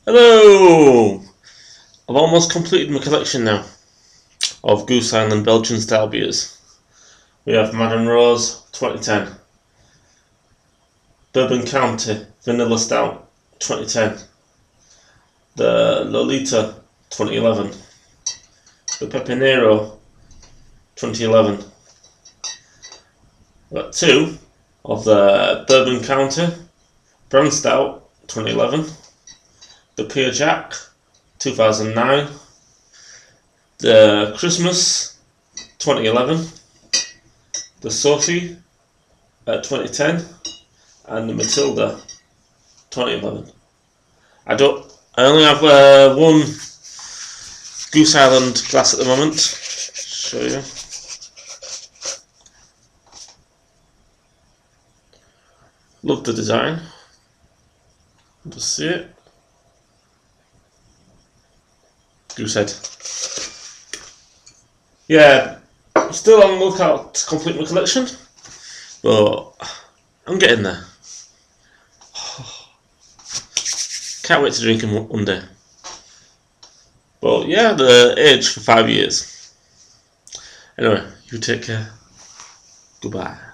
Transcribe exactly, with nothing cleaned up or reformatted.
Hello! I've almost completed my collection now of Goose Island Belgian style beers. We have Madam Rose twenty ten, Bourbon County Vanilla Stout twenty ten, the Lolita twenty eleven, the Pepinero twenty eleven. We've got two of the Bourbon County Brown Stout twenty eleven, the Pure Jack two thousand nine, the Christmas twenty eleven, the Sophie at twenty ten, and the Matilda twenty eleven. I don't. I only have uh, one Goose Island glass at the moment. Show you. Love the design. Just see it. Goose head. Yeah, I'm still on the lookout to complete my collection, but I'm getting there. Can't wait to drink them one day. But yeah, the age for five years. Anyway, you take care. Goodbye.